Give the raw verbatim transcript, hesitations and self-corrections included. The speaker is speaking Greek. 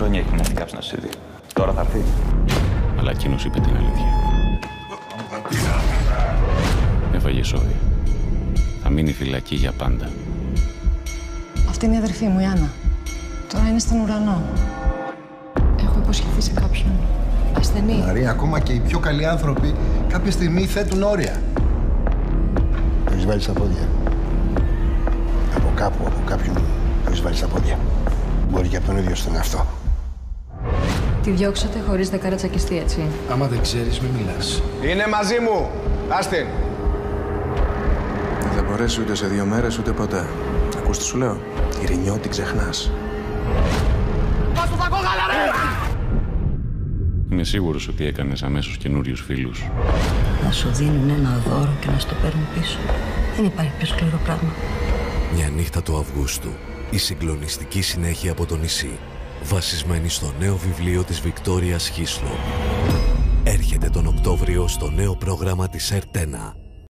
χρόνια έχει να κάψει να σε δει. Τώρα θα έρθει. Αλλά εκείνος είπε την αλήθεια. Έφαγε σόι. Θα μείνει φυλακή για πάντα. Αυτή είναι η αδερφή μου, η Άννα. Τώρα είναι στον ουρανό. Έχω υποσχεθεί σε κάποιον ασθενή. Μαρία, ακόμα και οι πιο καλοί άνθρωποι κάποια στιγμή θέτουν όρια. Το έχεις βάλει στα πόδια. Από κάπου, από κάποιον το έχεις βάλει στα πόδια. Μπορεί και από τον ίδιο στον εαυτό. Τη διώξατε χωρίς δεκάρα τσακιστή, έτσι. Άμα δεν ξέρεις, μη μιλάς. Είναι μαζί μου! Άστην! Δεν θα μπορέσει ούτε σε δύο μέρες, ούτε ποτέ. Ακούς τι σου λέω. Ειρηνιό, την ξεχνάς. Πας στο φακόγαλα, ρε! Είμαι σίγουρος ότι έκανες αμέσως καινούριους φίλους. Να σου δίνουν ένα δώρο και να στο παίρνουν πίσω. Δεν υπάρχει πιο σκληρό πράγμα. Μια νύχτα του Αυγούστου. Η συγκλονιστική συνέχεια από το νησί. Βασισμένη στο νέο βιβλίο της Βικτόριας Χίσλο. Έρχεται τον Οκτώβριο στο νέο πρόγραμμα της ΕΡΤ ένα.